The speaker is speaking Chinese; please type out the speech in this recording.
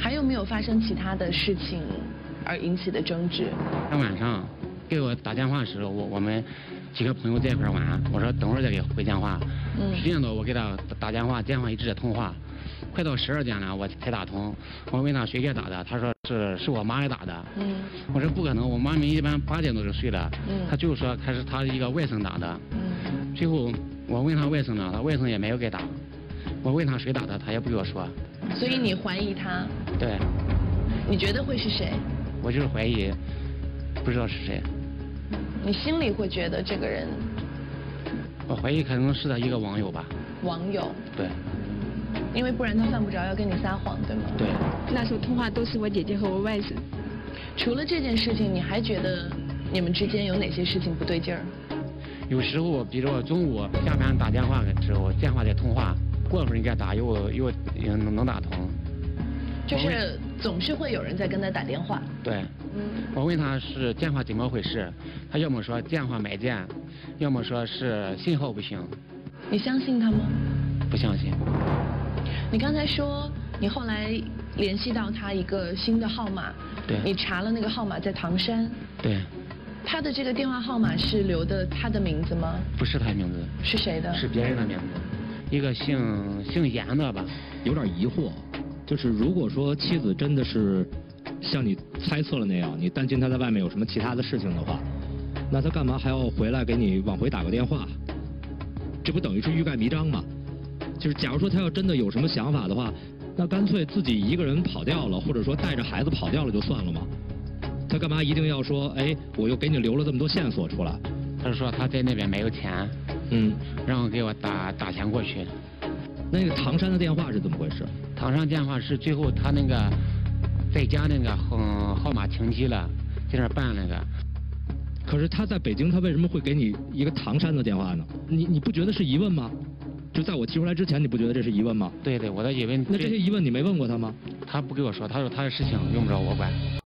还有没有发生其他的事情而引起的争执？ 那晚上给我打电话的时候，我们几个朋友在一块玩，我说等会儿再给回电话。10点多我给他打电话，电话一直在通话，快到12点了我才打通。我问他谁给打的，他说是我妈给打的。我说不可能，我妈们一般8点多就睡了。他就说还是他一个外甥打的。最后我问他外甥呢，他外甥也没有给打。我问他谁打的，他也不给我说。 所以你怀疑他？ 对。 你觉得会是谁？ 我就是怀疑，不知道是谁。 你心里会觉得这个人？ 我怀疑可能是他一个网友吧。 网友？ 对。 因为不然他犯不着要跟你撒谎，对吗？ 对。 那时候通话都是我姐姐和我外甥。 除了这件事情，你还觉得你们之间有哪些事情不对劲儿？ 有时候，比如说中午下班打电话的时候，电话在通话，过会儿你给他打又能打通。 就是总是会有人在跟他打电话。 对。我问他是电话怎么回事，他要么说电话没电，要么说是信号不行。 你相信他吗？ 不相信。 你刚才说你后来联系到他一个新的号码， 对， 你查了那个号码在唐山。 对。 他的这个电话号码是留的他的名字吗？ 不是他名字。 是谁的？ 是别人的名字，一个姓严的吧。 有点疑惑，就是如果说妻子真的是像你猜测了那样，你担心他在外面有什么其他的事情的话，那他干嘛还要回来给你往回打个电话？这不等于是欲盖弥彰吗？就是假如说他要真的有什么想法的话，那干脆自己一个人跑掉了，或者说带着孩子跑掉了就算了嘛。他干嘛一定要说，哎，我又给你留了这么多线索出来？ 他说他在那边没有钱，让我给我打钱过去。 那个唐山的电话是怎么回事？ 唐山电话是最后他那个在家那个号码停机了，在那办那个。 可是他在北京，他为什么会给你一个唐山的电话呢？你不觉得是疑问吗？就在我提出来之前，你不觉得这是疑问吗？ 对，我的疑问。 那这些疑问你没问过他吗？ 他不给我说，他说他的事情用不着我管。